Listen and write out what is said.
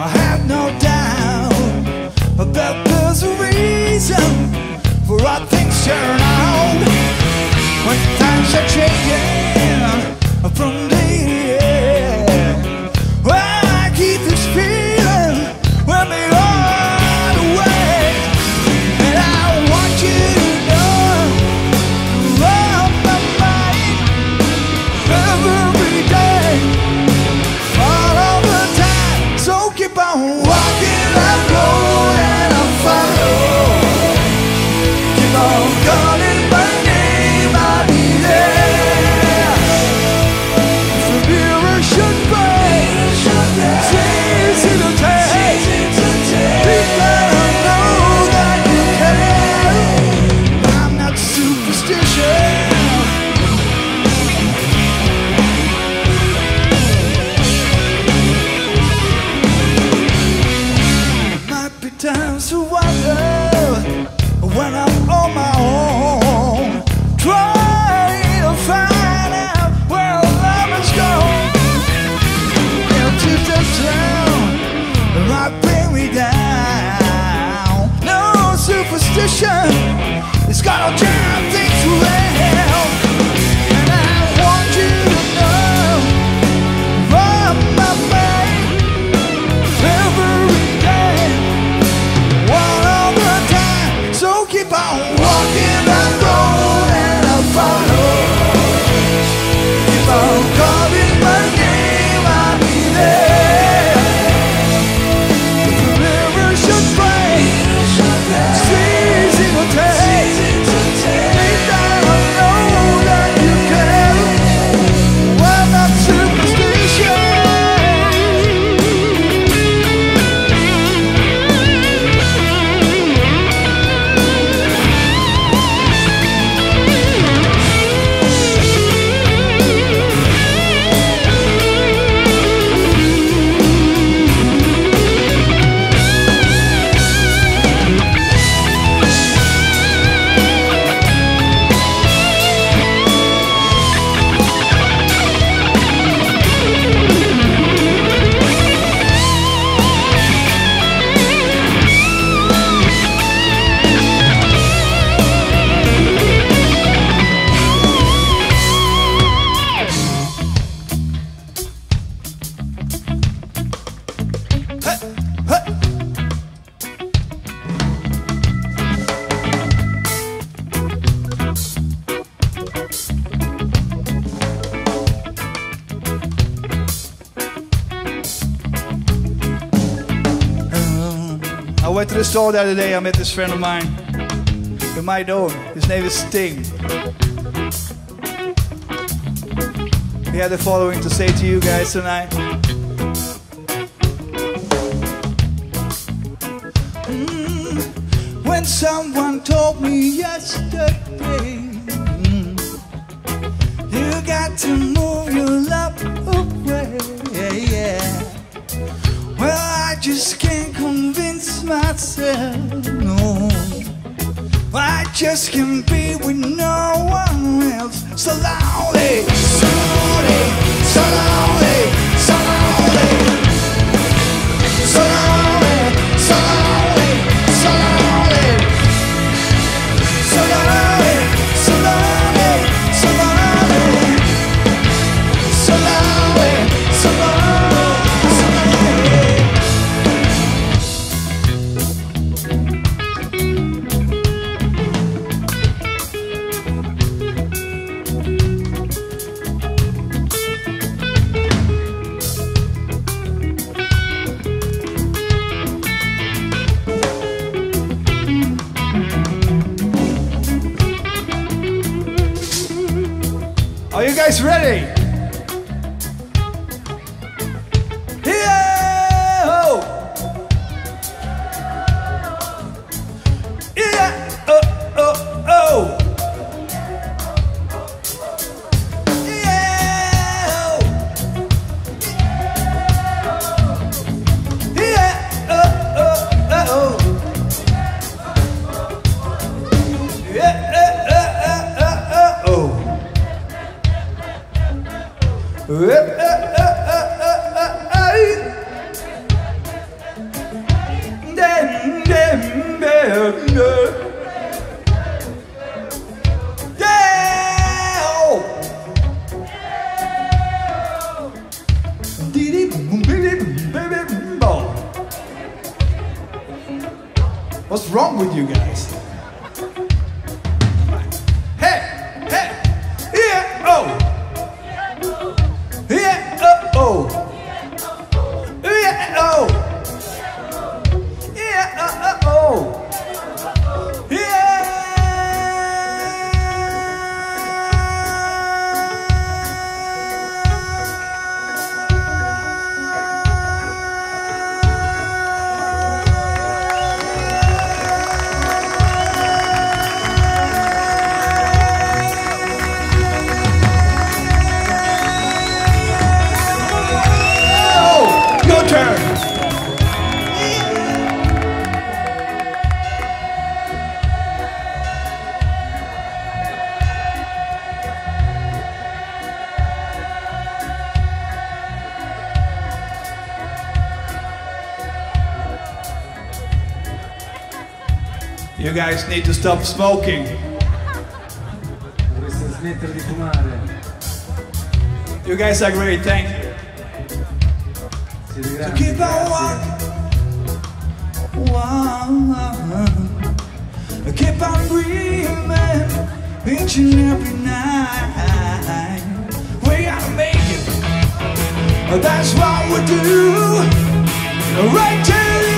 I have no doubt that there's a reason for how things turn out when times are changing from day to year. Well, I keep this feeling when they are away, and I want you to know you're on my mind every day, all of the time. So keep on walking that road and I'll follow. Keep on calling my name, I'll be there. If the mirror should break, it's easy to take. Please let her know that you care. I'm not superstitious. Might be times to wonder when I'm on my own, trying to find out where love has gone. Into the town might bring me down. No superstition, it's gonna turn things around. And I want you to know from my mind every day, one of the time. So keep on walking that road and I'll follow. Keep on calling my name, I'll be there. If the mirror should break, it's easy to take. Deep down I know that you care. Well, not superstition. I went to the store the other day. I met this friend of mine. You might know him. His name is Sting. He had the following to say to you guys tonight. When someone told me yesterday, you got to move your love away. Well, I just can't convince myself, no. I just can't be with no one else. So lonely, so lonely, so lonely, so lonely, so lonely, so lonely, so lonely, so lonely, so lonely, so lonely, so lonely, so lonely. Are you guys ready? Yeah! Oh! Yeah! Oh! Oh! Oh! Yeah! Yeah! Oh! Oh! Oh! Yeah! Oh! wrong with you guys? Hey, hey, yeah, oh, yeah, oh, oh, yeah, oh, yeah, oh, oh, yeah. You guys need to stop smoking. Dovreste smettere di fumare. You guys are great, thank you. Siete To grandi, keep on keep on dreaming each and every night. We gotta make it. That's what we do. Right till